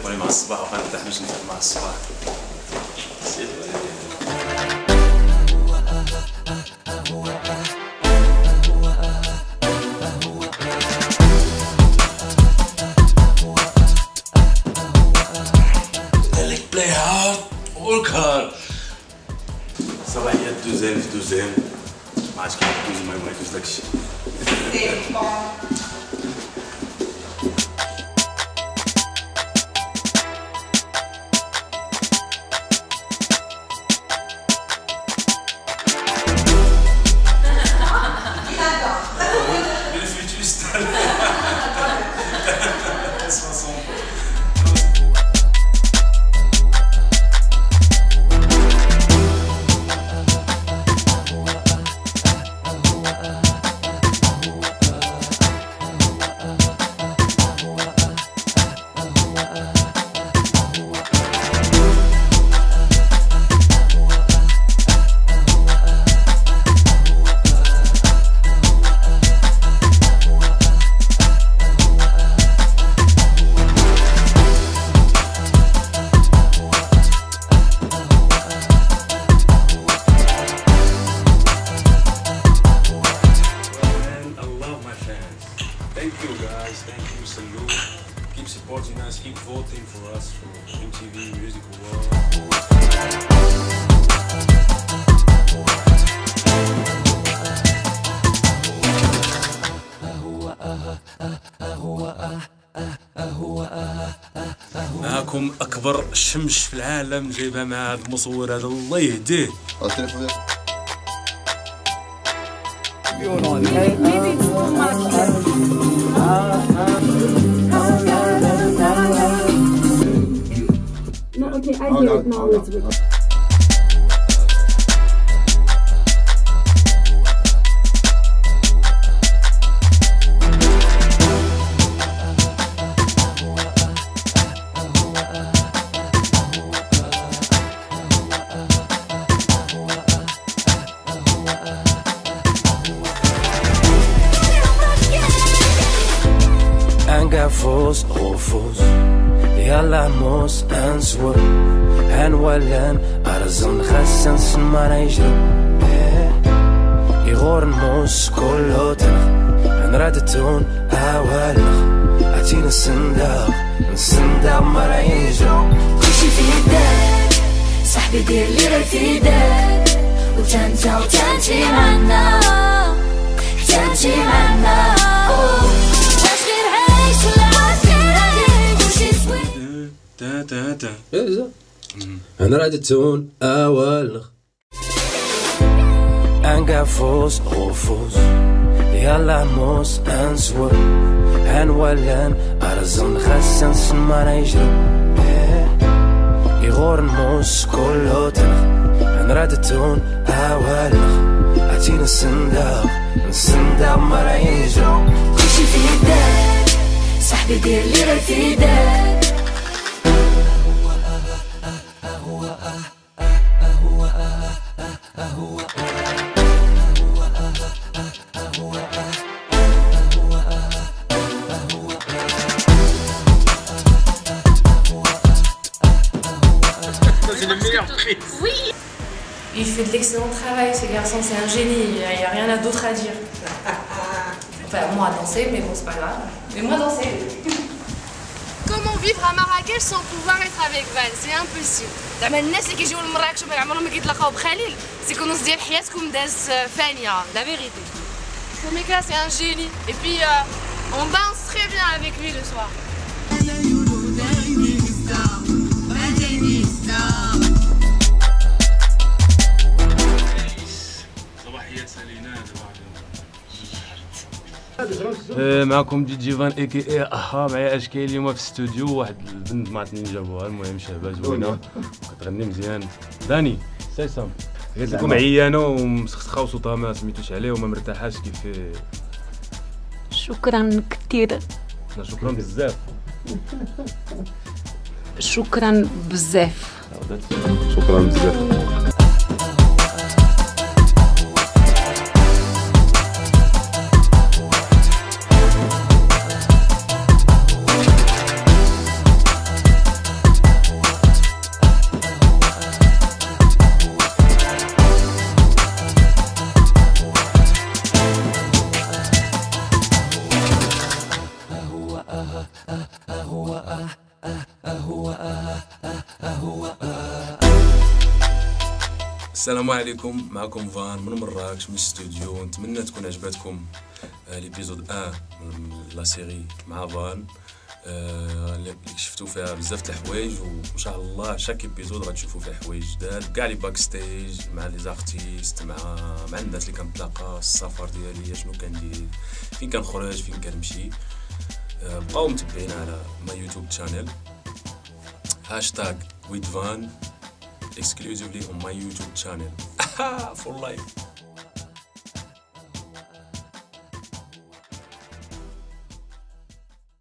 ولي مع الصباح وقال ما تحملش نفهم مع الصباح. قالك بلاي هارد ورك هارد. صباحيات دوزان في دوزان. ما عادش كيف دوز ما يدوز داكشي. Thank you guys, thank you, salute. Keep supporting us, keep voting for us for MTV Music Award. معكم أكبر شمش في العالم جايبها مع هذا المصور هذا الله يهديه. No, okay, I hear it now. Let's go. فوز غفوز يلا موس انسور هنولن ارزن خسن سما يجري يغور موس كله تنخ هنردتون اوالخ اتينا السنداق مرا يجرو كلشي في يدك صاحبي دير لي غير في يدك وتانتي معنا تانتي معنا أنا رادتون أول أنقفوز غفوز يلا موس أنسور هنولن أرزن خسن سما يجري يغور موس كله تنخ أنا رادتون أول أتينا السنداق مرا يجرو كلشي في يدك صاحبي دير لي غير في يدك Il fait de l'excellent travail, ce garçon, c'est un génie, il n'y a rien d'autre à dire. Enfin, moi danser, mais bon, c'est pas grave. Mais moi danser. Comment vivre à Marrakech sans pouvoir être avec Val? C'est impossible. زعما الناس اللي كيجيو لمراكش وما عمرهم ما كيتلاقاو بخليل سي كو نص ديال حياتكم داز فانيه لا فيريتي. Ce mec-là c'est un génie et puis on danse très bien avec lui le soir. معكم دي جيفان اي كي اي اها معايا اشكال اليوم في الاستوديو واحد البنت ما عرفتني جابوها المهم شابه زوينه كتغني مزيان داني سيسام قالت لكم عيانه ومسخسخه وصوتها ما سميتوش عليه وما مرتاحاش كيف شكرا كثير شكرا بزاف شكرا بزاف شكرا بزاف السلام عليكم، معكم فان من مراكش من الاستوديو. نتمنى تكون عجبتكم ليبيزود 1 من لا سيري مع فان اللي شفتوا فيها بزاف د الحوايج، وان شاء الله شاك ايبيزود غتشوفوا فيه حوايج جداد كاع لي باك ستيج مع لي زارتيست مع الناس اللي كنتلاقى، السفر ديالي شنو كندير، فين كنخرج، فين كنمشي. بقاو متبعين على ماي يوتيوب شانيل #WithVan exclusively on my YouTube channel for life.